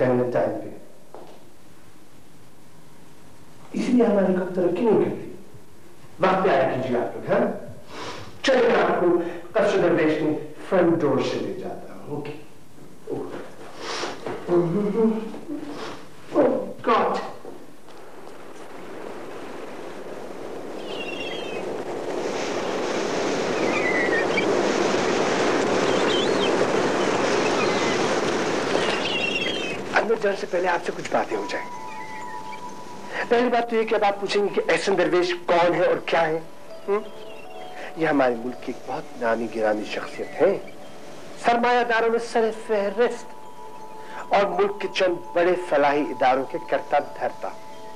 हैं टाइम पे, इसलिए हमारी कब तरक्की नहीं करती। वक्त पे आया कीजिए आप लोग। हाँ, चलिए आपको कसर दरवेश में फ्रंट डोर से ले जाता हूँ। ओके। ओह गॉड, अंदर जाने से पहले आपसे कुछ बातें हो जाए। पहली बात तो ये कि अब आप पूछेंगे कि एहसन दरवेश कौन है और क्या है। ये हमारे मुल्क की एक बहुत नामी गिरामी शख्सियत है, सरमायादारों में सर फहरिस्त और मुल्क के चंद बड़े फलाही इदारों के कर्ता धर्ता।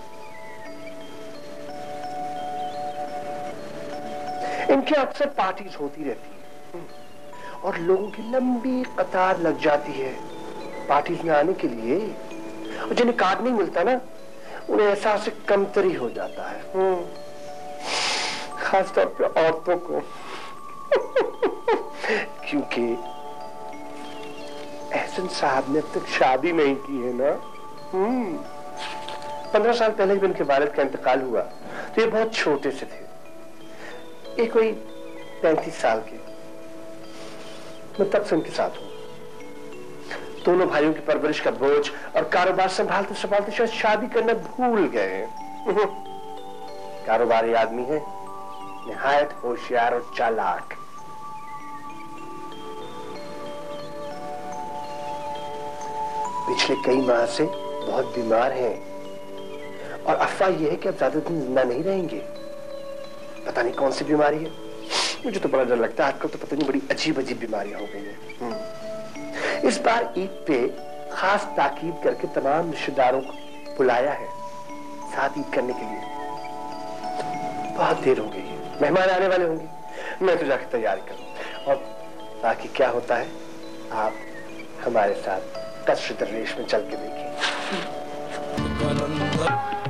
इनकी अक्सर पार्टीज होती रहती है और लोगों की लंबी कतार लग जाती है पार्टीज में आने के लिए, और जिन्हें कार्ड नहीं मिलता ना, उन्हें एहसास कमतरी हो जाता है, खासतौर पे औरतों को। क्योंकि एहसन साहब ने अब तक शादी नहीं की है ना। 15 साल पहले जब उनके वालिद का इंतकाल हुआ तो ये बहुत छोटे से थे, ये कोई 35 साल के। मैं तब से उनके साथ हूं। दोनों भाइयों की परवरिश का बोझ और कारोबार संभालते संभालते शायद शादी करना भूल गए। कारोबारी आदमी है, निहायत होशियार और चालाक। पिछले कई माह से बहुत बीमार हैं और अफवाह यह है कि अब ज्यादा दिन जिंदा नहीं रहेंगे। पता नहीं कौन सी बीमारी है, मुझे तो बड़ा डर लगता है। आजकल तो पता नहीं बड़ी अजीब अजीब बीमारियां हो गई हैं। इस बार ईद पे खास ताकीद करके तमाम रिश्तेदारों को बुलाया है साथ ईद करने के लिए। बहुत देर हो गई है, मेहमान आने वाले होंगे। मैं तो जाकर तैयारी करूं, और बाकी क्या होता है आप हमारे साथ कसर दरवेश में चल के देखिए।